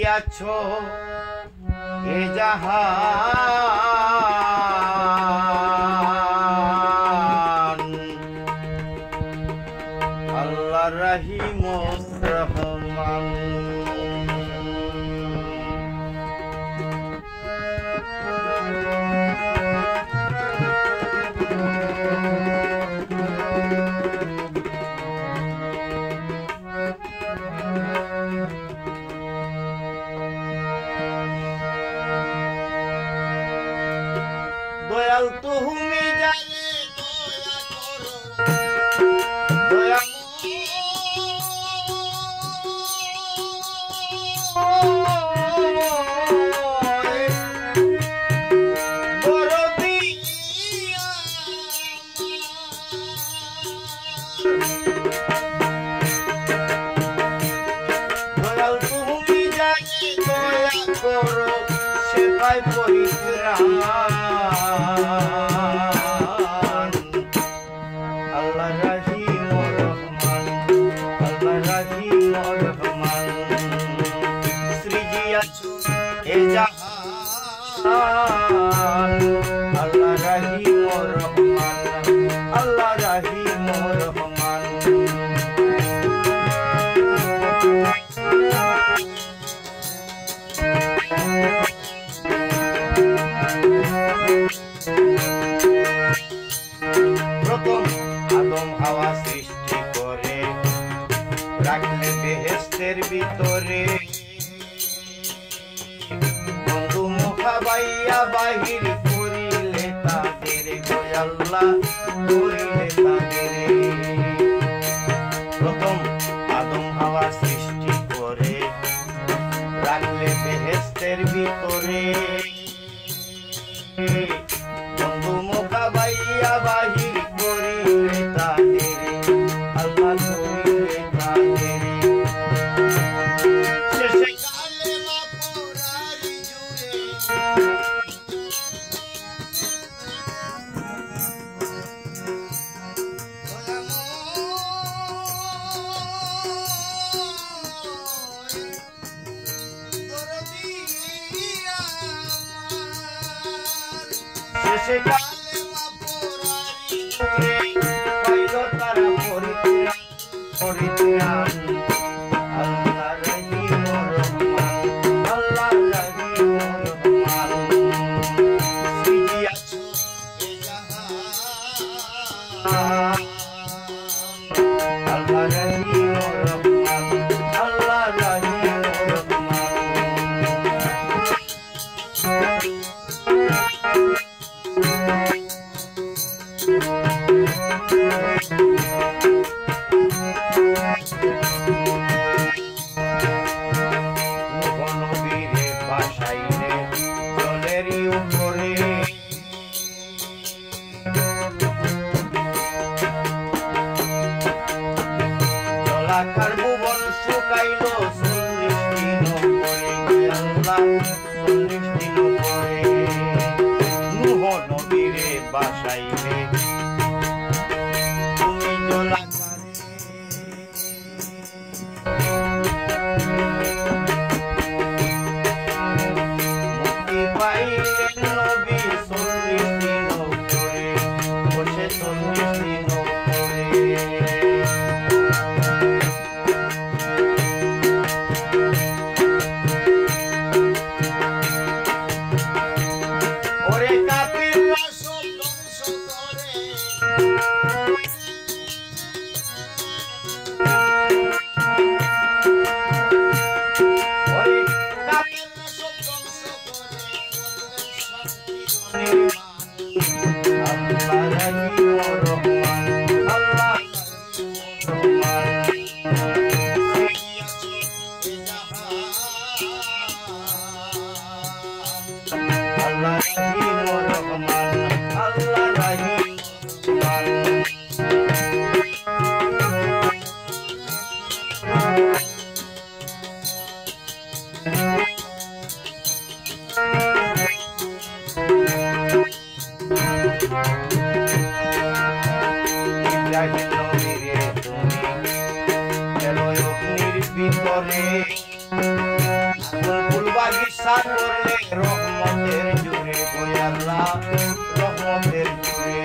সৃজিয়াছো এ জাহান আল্লাহ রহিম রহমান দয়াল তুমি জানে দয়া করো দয়া দয়াল তুমি জানে দয়া করো সেটাই পরিত্রাণ আল্লাহ রহিম রহমান আল্লাহ রহিম রহমান সৃজিয়াছো এ জাহান আল্লাহ রহিম রহমান আল্লাহ রহিম রহমান প্রথম আদম হাওয়া সৃষ্টি করে রাখলে বেহেশতের ভিতরে বন্ধু মুখাবাইয়া বাহির করিলে তাদের গো আল্লাহ করিলে তাদের প্রথম আদম হাওয়া সৃষ্টি করে রাখলে বেহেশতের ভিতরে বন্ধু মুখাবাইয়া বাহির করিলে তাদের আল্লাহ করিলে তাদের শেষে কালেমা পড়ারি জুড়ে শেষে কালেমা পড়ারি জুড়ে পাইল তারা পরিত্রাণ পরিত্রাণ আল্লাহ রহিম রহমান আল্লাহ রহিম রহমান সৃজিয়াছো এ জাহান আল্লাহ রহিম রহমান আল্লাহ রহিম রহমান নবীরে বাসাইলে জলেরই উপরে জলাকার ভুবন শুকাইল 40 দিন পরে আল্লাহ 40 দিন পরে নূহ নবীরে বাসাইলে তুমি জলাকারে মুক্তি পাইলেন নবী 40 দিন পরে বসে 40 দিন পরে ওরে কাফিররা সব ধ্বংস করে ওরে কাফিররা সব ধ্বংস করে করলেন শান্তির নির্মাণ আল্লাহ রহিম রহমান আল্লাহ রহিম রহমান সৃজিয়াছো এ জাহান আল্লাহ রহিম রহমান আল্লাহ রহিম ইব্রাহিম নবীরে তুমি এলো অগ্নির ভিতরে আগুন করলে রহমতের জুড়ে গো আল্লাহ রহমতের জুড়ে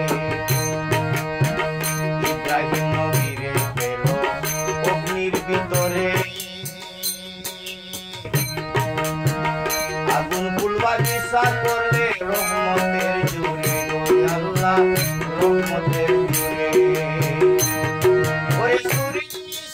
ইব্রাহিম নবীরে পেল অগ্নির ভিতরে আগুন পুলবার বিচার করলে রহমতের জুড়ে গো আল্লাহ রহমতের জুড়ে ওই সুরি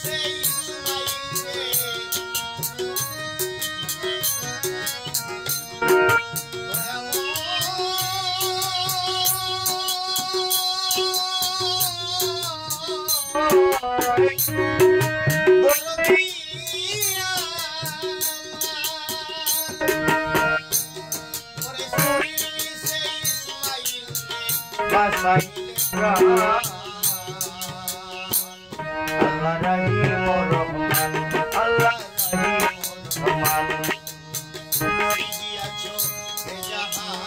Allah Rahim Rahman Allah Rahim Rahman দিয়াছো এ জাহান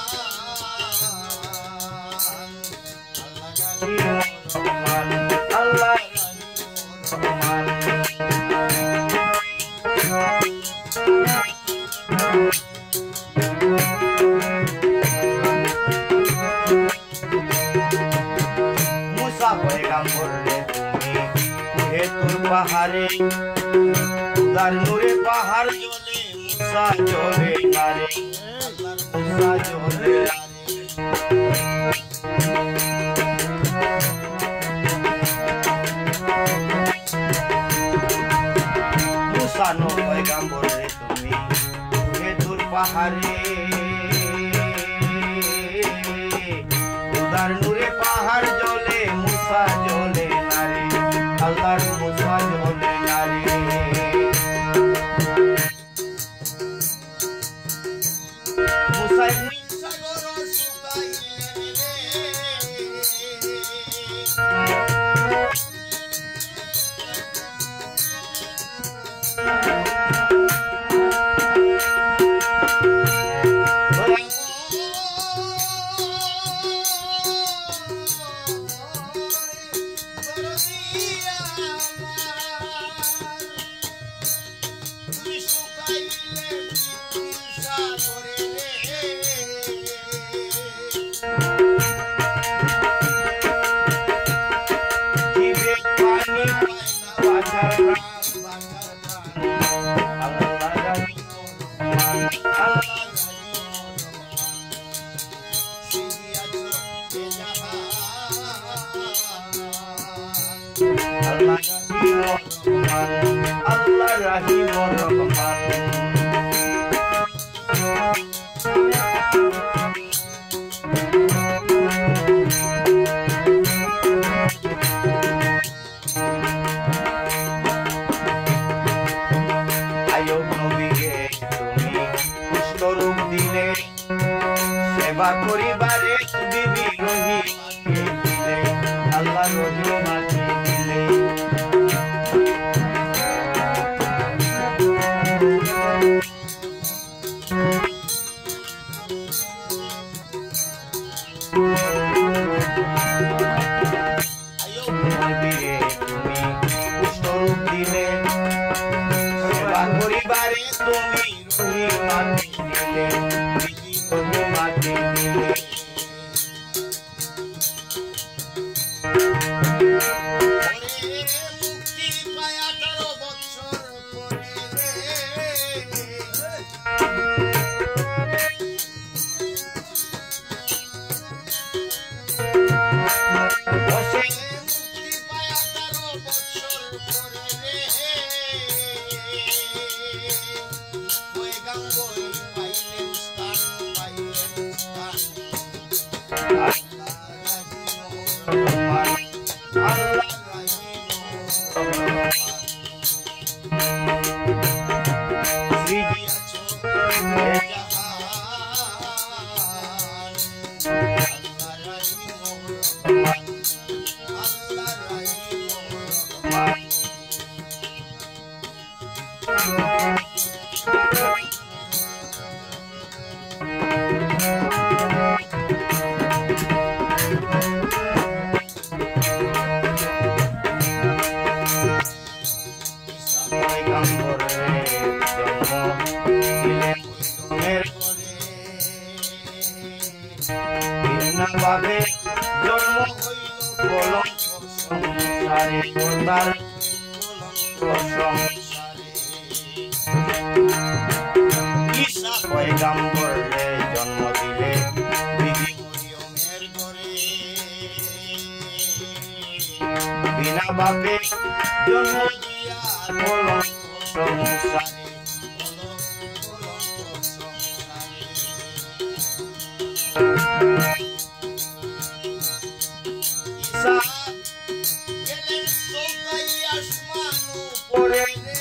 Rahman Allah Rahman Musa পয়গম্বর রে তুমি কুহে তুর পাহাড়ে উদার নূরে পাহাড় জ্বলে মুসা জ্বলে নারে মুসা জ্বলে মুসা নো পয়গম্বর রে তুমি কুহে তুর পাহাড়ে উদার নূরে পাহাড় জ্বলে মুসা জ্বলে নারে আল্লাহর মুসা জ্বলে নারে মুসা সাগর শুকাইলেন Allah Rahim Rahman Ayub নবীকে তুমি কুষ্ঠরোগ দিলে সেবা করিবারে বিবি রহিমাকে দিলে আল্লাহ রহিমাকে দিলে তার ঈসা পয়গাম্বরে জন্ম দিলে বিবি মরিয়মের ঘরে বিনা বাপে জন্ম দিয়া কলঙ্ক সংসারে ঈসা গেলেন চৌকাই আসমান উপরে রে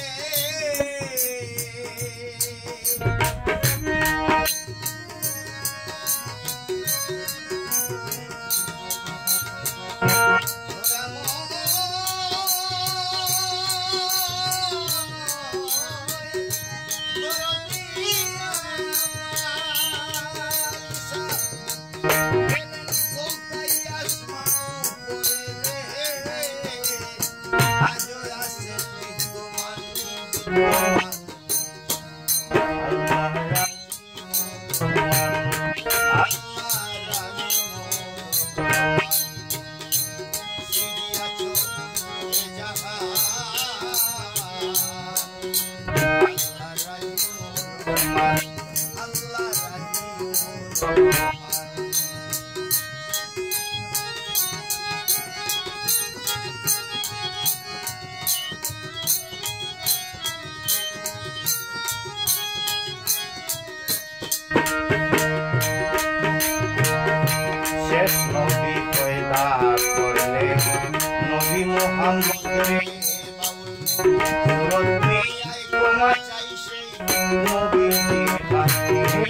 শেষ নবী পয়দা করলে নবী মুহাম্মদ রে বাউল সুরত মিয়ায় ক্ষমা চাই সেই নবীজির খাতিরে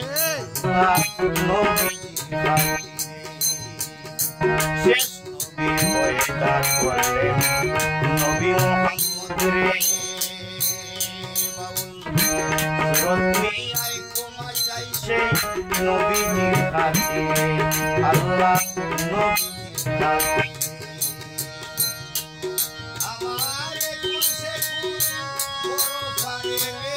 নবীজির খাতিরে শেষ নবী পয়দা করলে নবী মুহাম্মদ রে বাউল সুরত মিয়ায় ক্ষমা চাই সেই নবীজির খাতিরে আল্লাহ নবীজির খাতিরে আমারে কুলসে কুল বড় পারে রে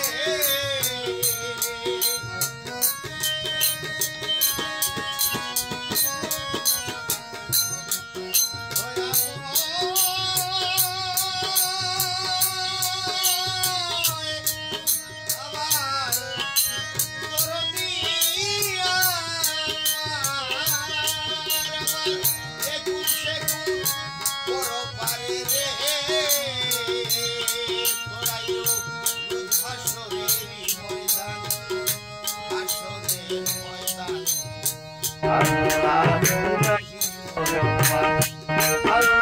Allah Rahman Allah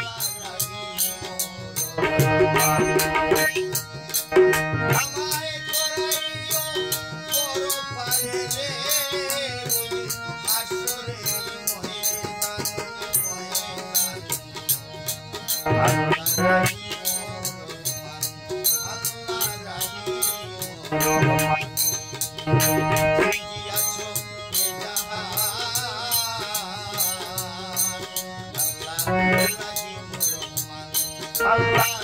Rahim আমায় করাইও বড় পারে রে হাসরে ময়দান Allah Rahim Allah Rahim Allah